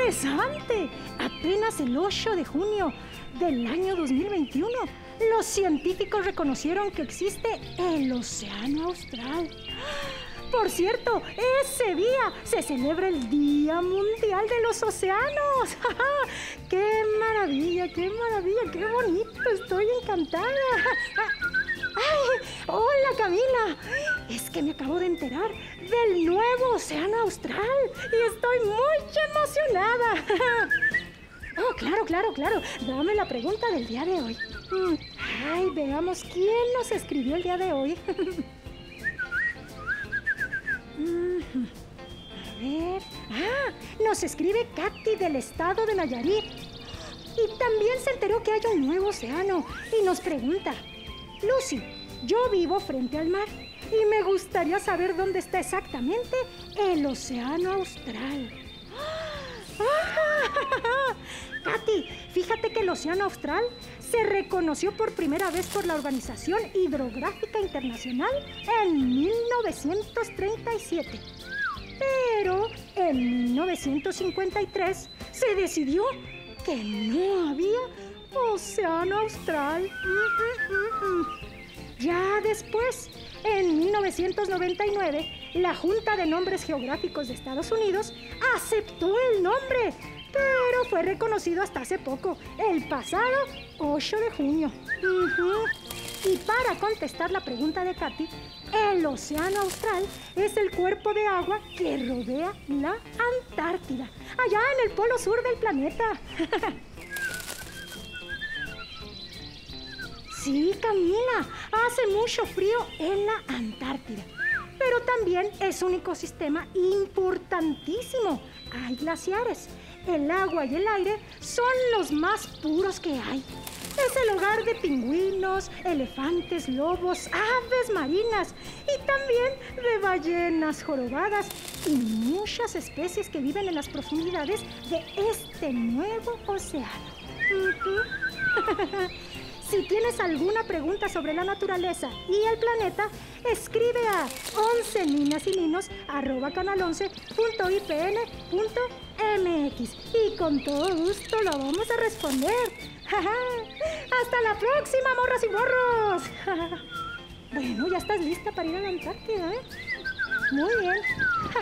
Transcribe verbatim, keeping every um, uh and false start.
interesante! Apenas el ocho de junio del año dos mil veintiuno, los científicos reconocieron que existe el Océano Austral. Por cierto, ese día se celebra el Día Mundial de los Océanos. ¡Qué maravilla, qué maravilla, qué bonito! Estoy encantada. ¡Ay! ¡Hola, Camila! Es que me acabo de enterar del nuevo Océano Austral y estoy muy emocionada. Oh, claro, claro, claro. Dame la pregunta del día de hoy. Ay, veamos quién nos escribió el día de hoy. A ver... ¡Ah! Nos escribe Katy del estado de Nayarit. Y también se enteró que hay un nuevo océano. Y nos pregunta: Lucy, yo vivo frente al mar y me gustaría saber dónde está exactamente el Océano Austral. ¡Ah! Katy, fíjate que el Océano Austral se reconoció por primera vez por la Organización Hidrográfica Internacional en mil novecientos treinta y siete. Pero en mil novecientos cincuenta y tres se decidió que no había Océano Austral. Mm, mm, mm. Ya después, en mil novecientos noventa y nueve, la Junta de Nombres Geográficos de Estados Unidos aceptó el nombre, pero fue reconocido hasta hace poco, el pasado ocho de junio. Uh-huh. Y para contestar la pregunta de Katy, el Océano Austral es el cuerpo de agua que rodea la Antártida, allá en el polo sur del planeta. Sí, Camila, hace mucho frío en la Antártida, pero también es un ecosistema importantísimo. Hay glaciares, el agua y el aire son los más puros que hay. Es el hogar de pingüinos, elefantes, lobos, aves marinas y también de ballenas jorobadas y muchas especies que viven en las profundidades de este nuevo océano. Uh-huh. Si tienes alguna pregunta sobre la naturaleza y el planeta, escribe a once niñas y ninos arroba canal once punto i p n punto m x y con todo gusto lo vamos a responder. ¡Hasta la próxima, morras y morros! Bueno, ya estás lista para ir a la Antártida, ¿eh? Muy bien.